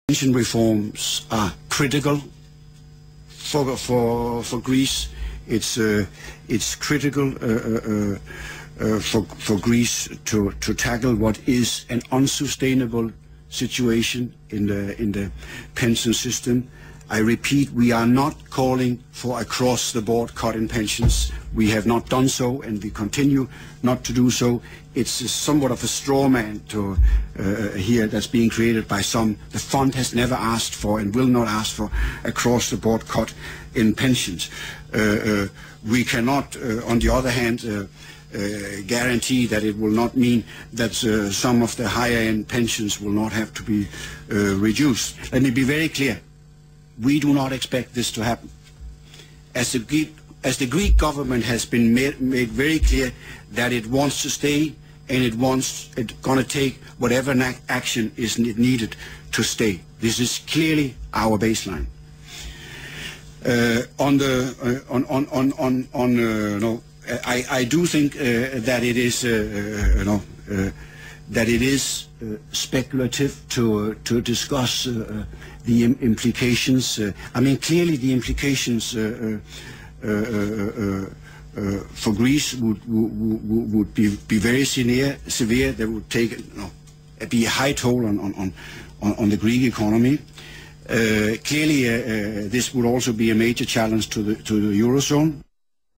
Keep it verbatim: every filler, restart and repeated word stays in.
Pension reforms are critical for for for Greece. It's uh, it's critical uh, uh, uh, for for Greece to to tackle what is an unsustainable situation in the in the pension system. I repeat, we are not calling for across-the-board cut in pensions. We have not done so, and we continue not to do so. It's a somewhat of a straw man to uh, here that's being created by some. The fund has never asked for and will not ask for across-the-board cut in pensions. Uh, uh, we cannot, uh, on the other hand, uh, uh, guarantee that it will not mean that uh, some of the higher-end pensions will not have to be uh, reduced. Let me be very clear. We do not expect this to happen. As the Greek, as the Greek government has been made, made very clear that it wants to stay, and it wants, it's going to take whatever action is needed to stay. This is clearly our baseline. Uh, on the uh, on on on on, on uh, no, I I do think uh, that it is uh, uh, you know. Uh, that it is uh, speculative to uh, to discuss uh, the im implications. Uh, I mean, clearly the implications uh, uh, uh, uh, uh, for Greece would would, would be be very severe. Severe. That would take you know, be a high toll on on on, on the Greek economy. Uh, clearly, uh, uh, this would also be a major challenge to the to the eurozone.